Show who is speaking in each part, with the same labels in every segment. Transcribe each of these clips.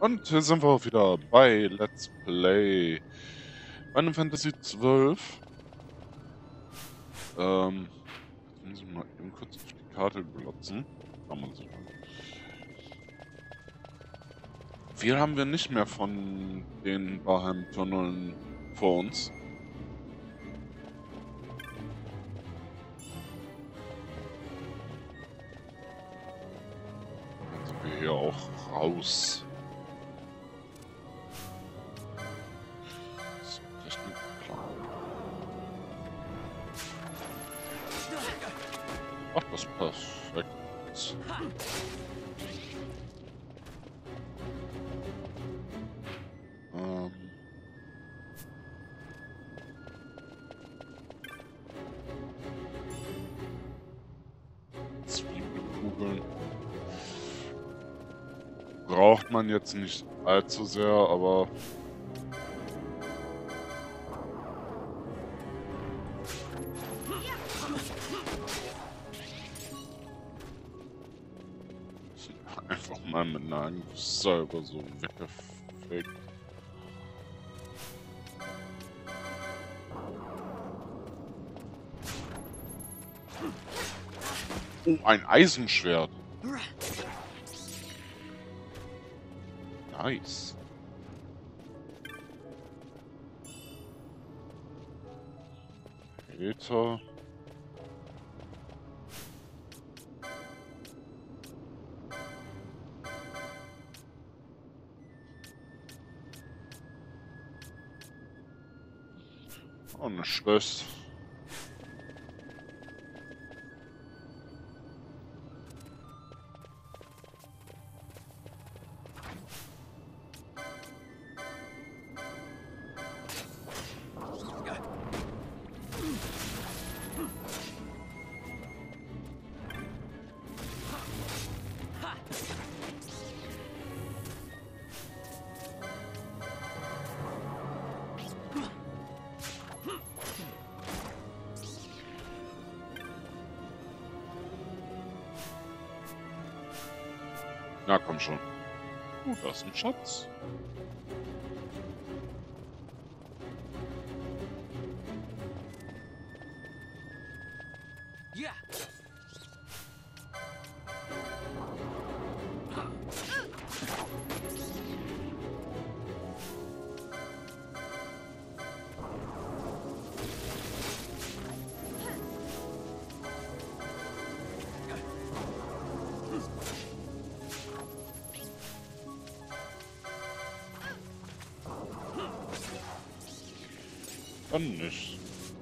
Speaker 1: Und hier sind wir auch wieder bei Let's Play Final Fantasy 12. Jetzt muss ich mal eben kurz auf die Karte glotzen. Kann man sich mal. Viel haben wir nicht mehr von den Valheim-Tunneln vor uns. Dann sind wir hier auch raus. So, Technikplan. Ach, das ist perfekt. Ähm. Zwiebelkugeln. Braucht man jetzt nicht allzu sehr, aber einfach mal mit einer Angriff selber so weggefegt. Oh, ein Eisenschwert. Nice. Peter. Oh, eine Schwester. Na, komm schon. Da ist ein Schatz.
Speaker 2: Ja.
Speaker 1: Dann nicht.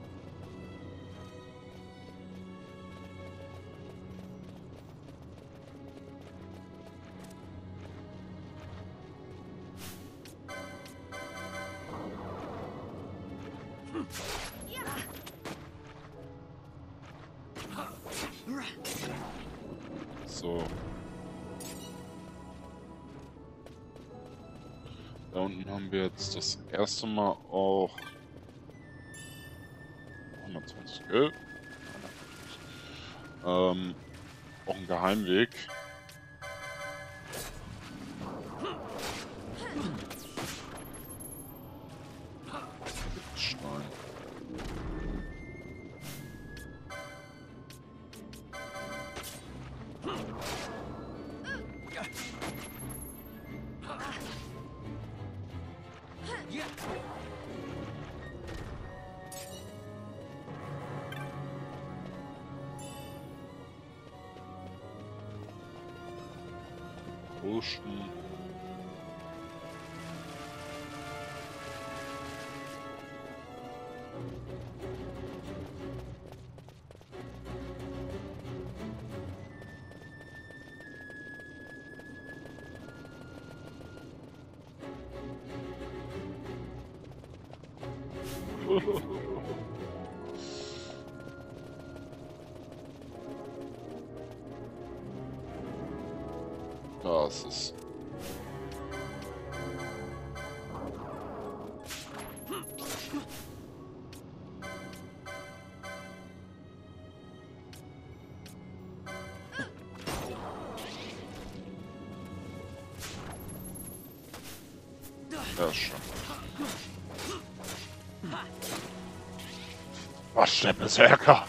Speaker 1: So. Da unten haben wir jetzt das erste Mal auch 120 Geld. Auch ein Geheimweg. Stein.
Speaker 2: Ja.
Speaker 1: Posten. Das ist. Ja, schon. Was, der Berserker?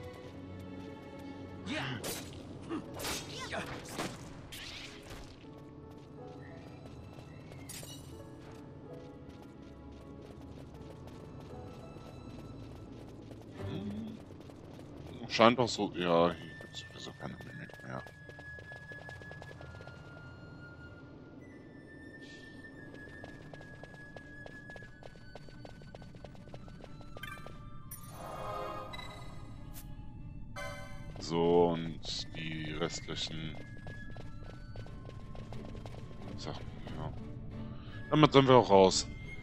Speaker 1: Scheint doch so. Ja, hier gibt es sowieso keine Mimik mehr. So, und die restlichen Sachen, ja. Damit sind wir auch raus.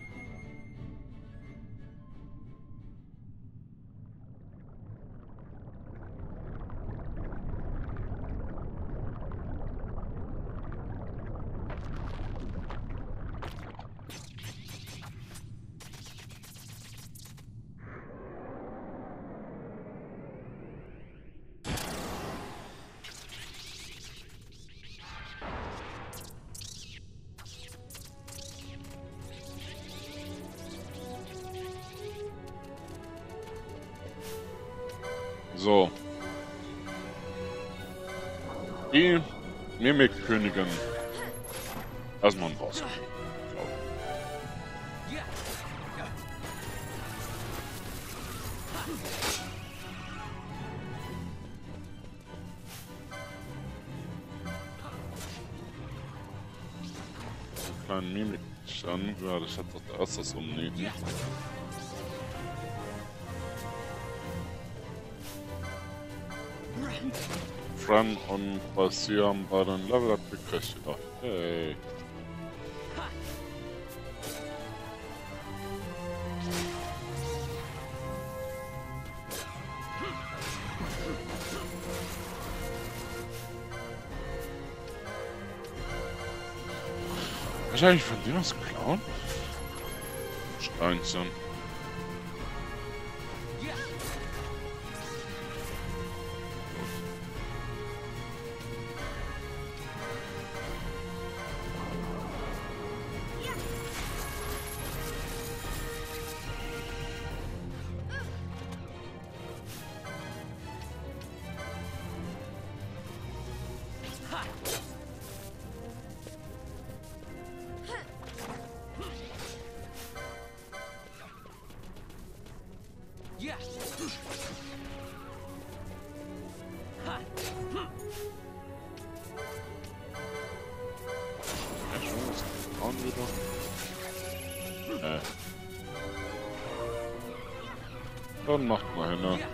Speaker 1: So. Die Mimikkönigin. Erstmal raus. So. Kleinen Mimikstand. Ja, das hat doch erst das umnieten. Fran und Basir haben beide ein Level up gekriegt. Ja. Hey. Wahrscheinlich von dir was klauen? Steinchen. Dann macht mal hin, ne?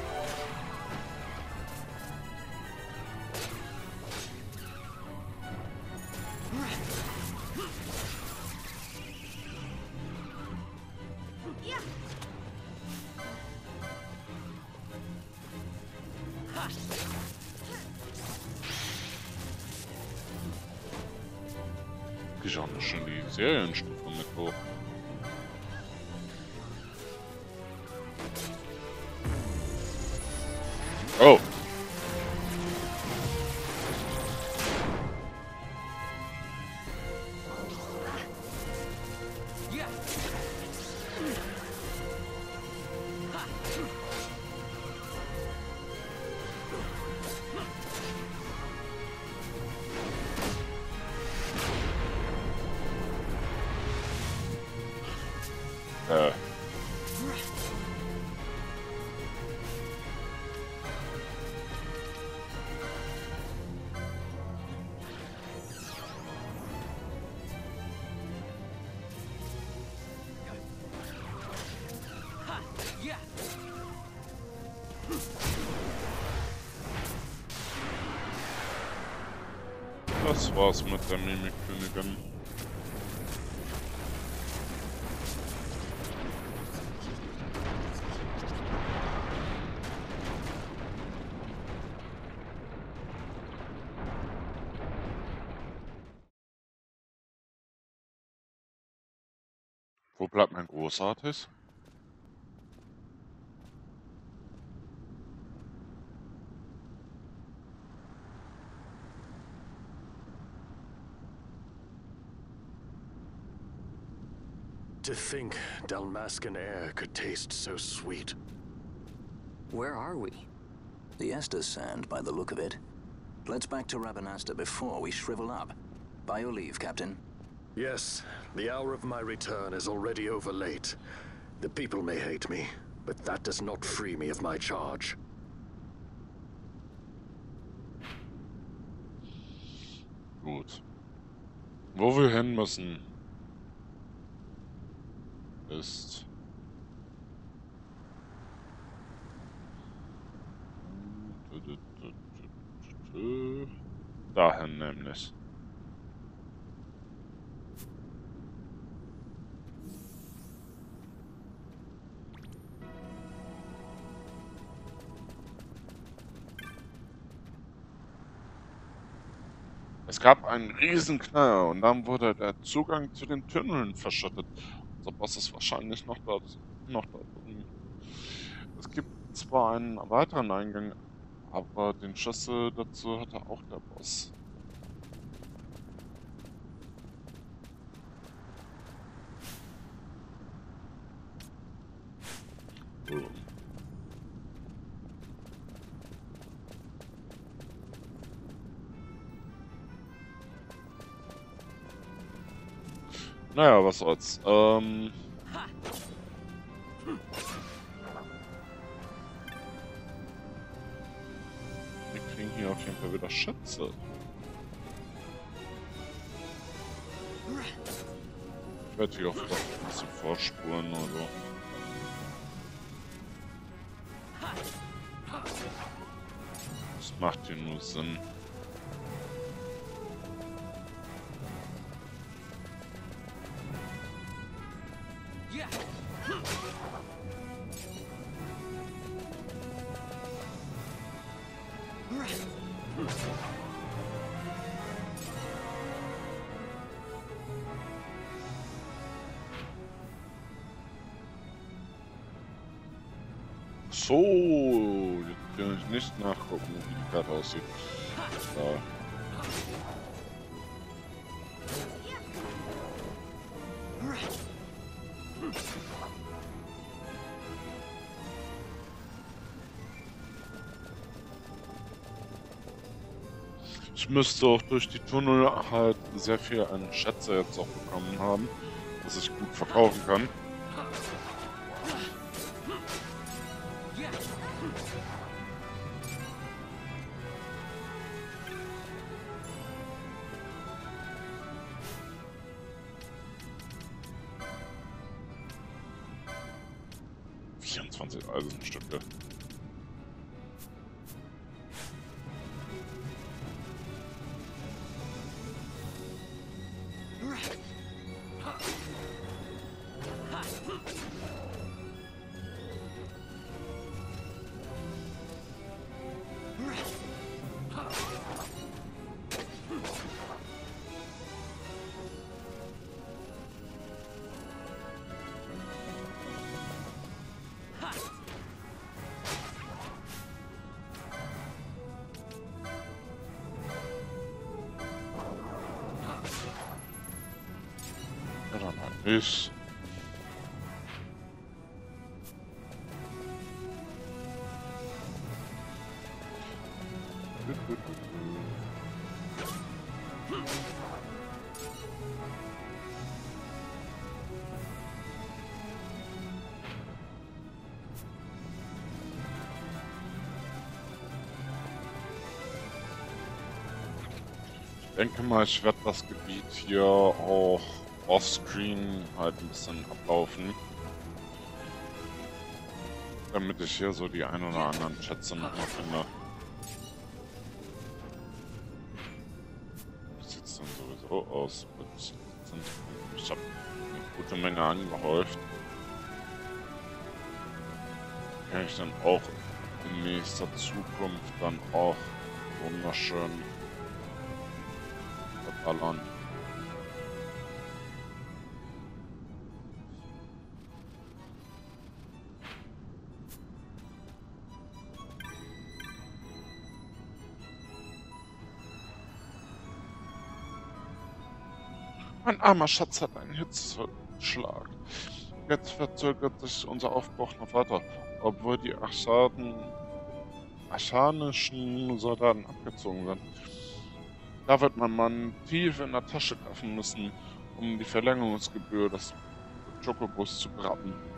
Speaker 1: Ich auch noch schon die Serienstufe mit hoch. Oh! Das war's mit der Mimikkönigin. Wo bleibt mein Großartig?
Speaker 2: To think Dalmascan air could taste so sweet.
Speaker 3: Where are we? The Estes Sand, by the look of it. Let's back to Rabanasta before we shrivel up. By your leave, Captain.
Speaker 2: Yes, the hour of my return is already over late. The people may hate me, but that does not free me of my charge.
Speaker 1: Gut. Wo wir hin müssen, ist... dahin nämlich. Es gab einen Riesenknall und dann wurde der Zugang zu den Tunneln verschüttet. Unser Boss ist wahrscheinlich noch dort. Es gibt zwar einen weiteren Eingang, aber den Schlüssel dazu hatte auch der Boss. Naja, was soll's. Wir kriegen hier auf jeden Fall wieder Schätze. Ich werde hier auch ein bisschen vorspulen oder so. Das macht hier nur Sinn. So, jetzt kann ich nicht nachgucken, wie die Karte aussieht. Da. Ich müsste auch durch die Tunnel halt sehr viel an Schätze jetzt auch bekommen haben, dass ich gut verkaufen kann. Eisenstücke. Ist. Ich denke mal, ich werde das Gebiet hier auch offscreen halt ein bisschen ablaufen, damit ich hier so die ein oder anderen Schätze noch mal finde. Wie sieht es denn sowieso aus? Ich habe eine gute Menge angehäuft. Kann ich dann auch in nächster Zukunft dann auch wunderschön verballern. Mein armer Schatz hat einen Schlag. Jetzt verzögert sich unser Aufbruch noch weiter, obwohl die aschanischen Soldaten abgezogen sind. Da wird mein Mann tief in der Tasche greifen müssen, um die Verlängerungsgebühr des Chocobus zu beraten.